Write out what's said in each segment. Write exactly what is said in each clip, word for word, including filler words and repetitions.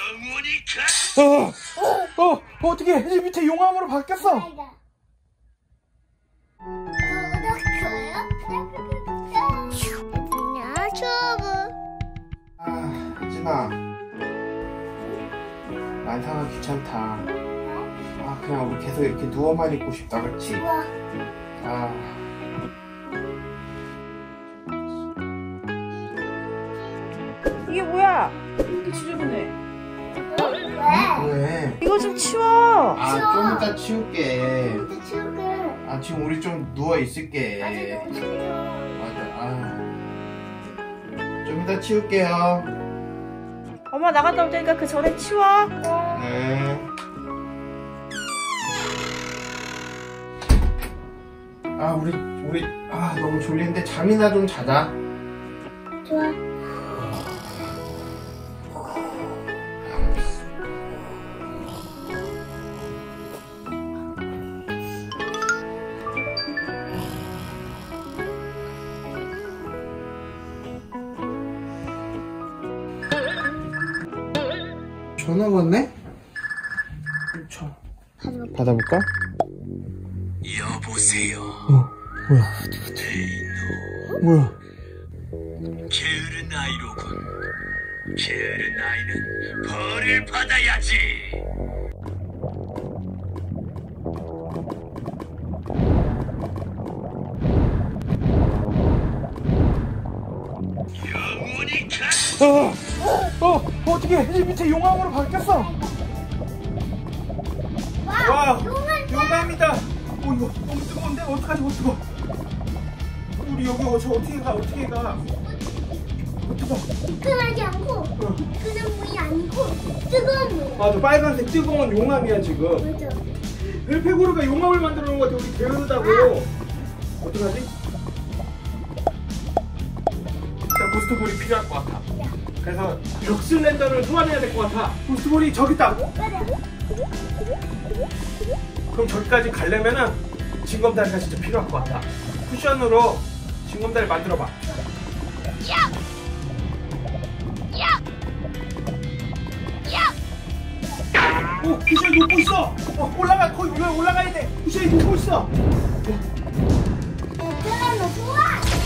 어, 어, 어떻게 이 밑에 용암으로 바뀌었어? 아, 혜진아, 난상은 귀찮다. 아, 그냥 우리 계속 이렇게 누워만 있고 싶다, 그렇지? 아. 이게 뭐야? 이렇게 지저분해. 왜? 왜? 이거 좀 치워. 아, 치워. 좀 이따 치울게. 근데 치울게. 아, 지금 우리 좀 누워 있을게. 아직 너무 싫어. 맞아. 아. 좀 이따 치울게요. 엄마 나갔다 올 테니까 그 전에 치워. 네. 아, 우리 우리 아 너무 졸린데 잠이나 좀 자자. 좋아. 전화 왔네? 저 받아볼까? 여보세요. 어, 뭐야? 데이노. 뭐야? 게으른 아이로군. 게으른 아이는 벌을 받아야지. 영원히 가. 어, 어, 어떻게 이 밑에 용암으로 바뀌었어? 와, 용암이다. 어, 이거 너무 뜨거운데 어떡하지? 못 뜨거. 우리 여기 어, 저 어떻게 가? 어떻게 가? 어, 뜨거. 뜨끈하지 않고 그냥 물이 아니고 뜨거운 물. 맞아, 빨간색 뜨거운 용암이야 지금. 맞아. 벨페고르가 용암을 만들어 놓은 것 같아. 우리 게으르다고. 어떡하지? 자, 고스트볼이 필요할 것 같아. 그래서 벽슬렌더를 소환해야 될 것 같아. 고스트볼이 저기 있다. 맞아. 그럼 저기까지 가려면은 징검다리가 진짜 필요할 것 같아. 쿠션으로 징검다리 만들어봐. 오, 쿠션이 녹고 있어. 어, 올라가. 거기 위에 올라가야 돼. 쿠션이 녹고 있어. 뜨거운 좋아.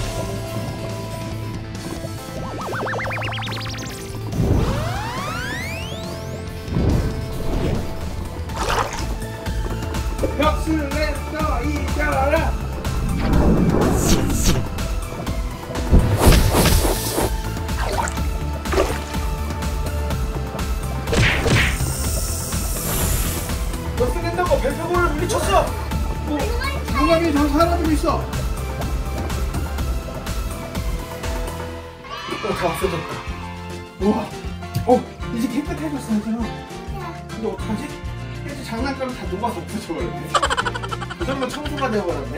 벽슬렌더 이겨라. 벽슬렌더가 벨페고르를 물리쳤어. 어, 용암이 저 사라지고 있어. 어, 다 없어졌다. 우와. 어, 이제 깨끗해졌어, 얘들아. 근데 어떡하지? 이제 장난감 다 녹아서 없어져버렸네. 그 정도 청소가 되어버렸네.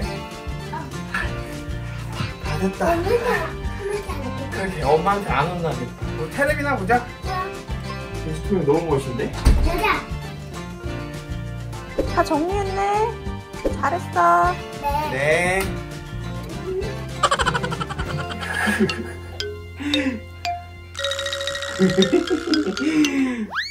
다 됐다. 그렇게 엄마한테 안 혼나겠다. 뭐 테레비나 보자. 스토리 너무 멋있는데? 여자. 다 정리했네. 잘했어. 네. 네.